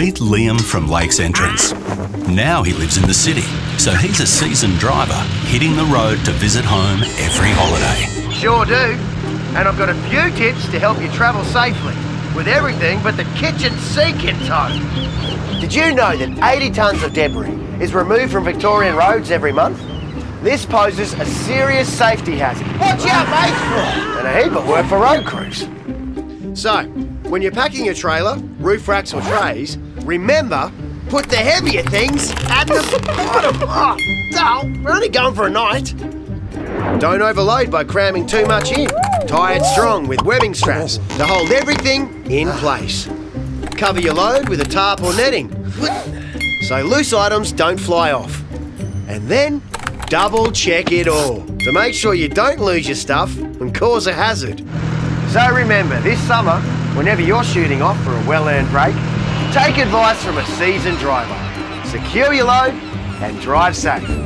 Meet Liam from Lakes Entrance. Now he lives in the city, so he's a seasoned driver, hitting the road to visit home every holiday. Sure do. And I've got a few tips to help you travel safely, with everything but the kitchen sink in tow. Did you know that 80 tonnes of debris is removed from Victorian roads every month? This poses a serious safety hazard. Watch out, mate! And a heap of work for road crews. So, when you're packing your trailer, roof racks or trays, remember, put the heavier things at the bottom. Oh, no, we're only going for a night. Don't overload by cramming too much in. Tie it strong with webbing straps to hold everything in place. Cover your load with a tarp or netting, so loose items don't fly off. And then double check it all to make sure you don't lose your stuff and cause a hazard. So remember, this summer, whenever you're shooting off for a well-earned break, take advice from a seasoned driver. Secure your load and drive safe.